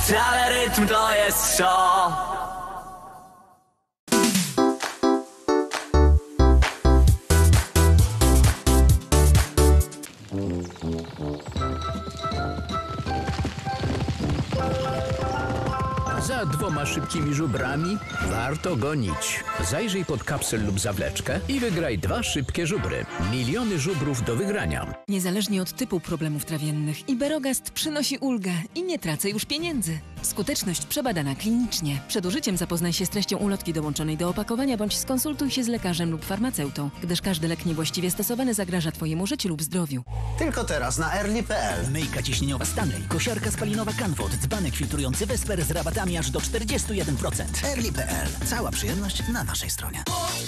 Cały rytm to jest show. Za 2 szybkimi żubrami warto gonić. Zajrzyj pod kapsel lub zawleczkę i wygraj 2 szybkie żubry. Miliony żubrów do wygrania. Niezależnie od typu problemów trawiennych, Iberogast przynosi ulgę i nie tracę już pieniędzy. Skuteczność przebadana klinicznie. Przed użyciem zapoznaj się z treścią ulotki dołączonej do opakowania bądź skonsultuj się z lekarzem lub farmaceutą, gdyż każdy lek niewłaściwie stosowany zagraża Twojemu życiu lub zdrowiu. Tylko teraz na early.pl. Myjka ciśnieniowa Stanley, kosiarka spalinowa Canfot, dzbanek filtrujący Vesper z rabatami aż do 41%. Early.pl. Cała przyjemność na naszej stronie.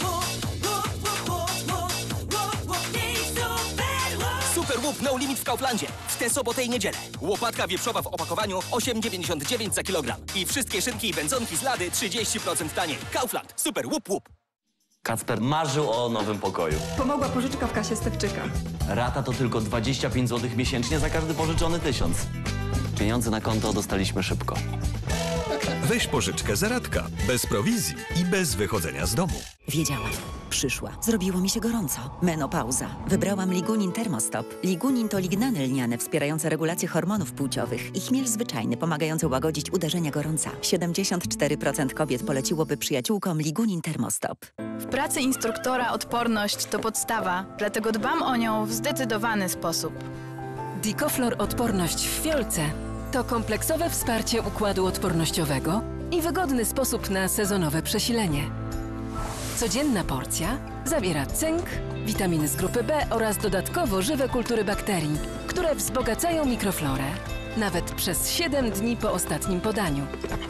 Super łup no limit w Kauflandzie. W tę sobotę i niedzielę. Łopatka wieprzowa w opakowaniu 8,99 za kilogram. I wszystkie szynki i wędzonki z Lady 30% taniej. Kaufland. Super łup łup. Kacper marzył o nowym pokoju. Pomogła pożyczka w kasie Stewczyka. Rata to tylko 25 zł miesięcznie za każdy pożyczony 1000. Pieniądze na konto dostaliśmy szybko. Weź pożyczkę z Radka, bez prowizji i bez wychodzenia z domu. Wiedziałam. Przyszła. Zrobiło mi się gorąco. Menopauza. Wybrałam Ligunin Thermostop. Ligunin to lignany lniane wspierające regulację hormonów płciowych i chmiel zwyczajny pomagający łagodzić uderzenia gorąca. 74% kobiet poleciłoby przyjaciółkom Ligunin Thermostop. W pracy instruktora odporność to podstawa, dlatego dbam o nią w zdecydowany sposób. Dicoflor Odporność w fiolce to kompleksowe wsparcie układu odpornościowego i wygodny sposób na sezonowe przesilenie. Codzienna porcja zawiera cynk, witaminy z grupy B oraz dodatkowo żywe kultury bakterii, które wzbogacają mikroflorę, nawet przez 7 dni po ostatnim podaniu.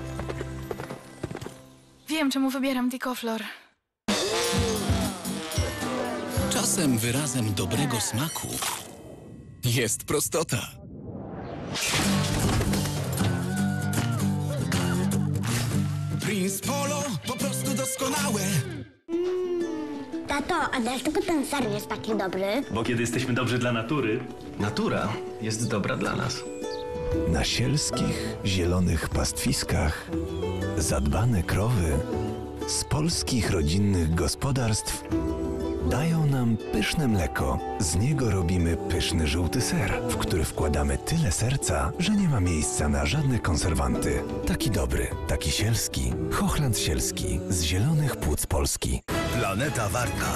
Wiem, czemu wybieram Dicoflor. Czasem wyrazem dobrego smaku jest prostota. Prince Polo, po prostu doskonałe. Tato, a dlaczego ten ser jest taki dobry? Bo kiedy jesteśmy dobrzy dla natury, natura jest dobra dla nas. Na sielskich, zielonych pastwiskach zadbane krowy z polskich rodzinnych gospodarstw dają nam pyszne mleko. Z niego robimy pyszny żółty ser, w który wkładamy tyle serca, że nie ma miejsca na żadne konserwanty. Taki dobry, taki sielski. Hochland Sielski z zielonych płuc Polski. Planeta Warta.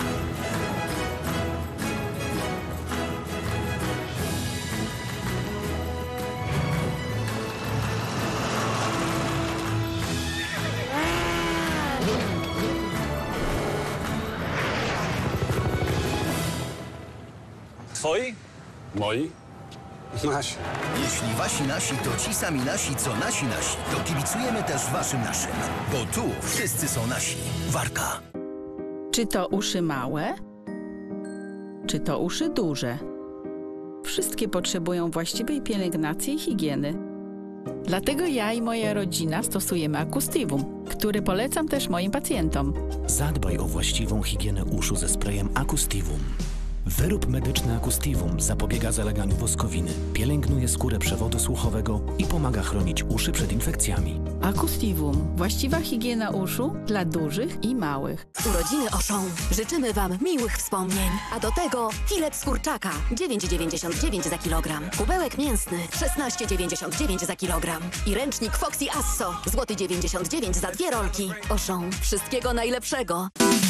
twoi? Moi? Nasi. Jeśli wasi nasi to ci sami nasi, co nasi, to kibicujemy też waszym naszym. Bo tu wszyscy są nasi. Warka. Czy to uszy małe? Czy to uszy duże? Wszystkie potrzebują właściwej pielęgnacji i higieny. Dlatego ja i moja rodzina stosujemy Acustivum, który polecam też moim pacjentom. Zadbaj o właściwą higienę uszu ze sprayem Acustivum. Wyrób medyczny Acustivum zapobiega zaleganiu woskowiny, pielęgnuje skórę przewodu słuchowego i pomaga chronić uszy przed infekcjami. Acustivum. Właściwa higiena uszu dla dużych i małych. Urodziny Auchan. Życzymy Wam miłych wspomnień. A do tego filet z kurczaka 9,99 za kilogram. Kubełek mięsny 16,99 za kilogram. I ręcznik Foxy Asso złoty 99 za 2 rolki. Auchan. Wszystkiego najlepszego.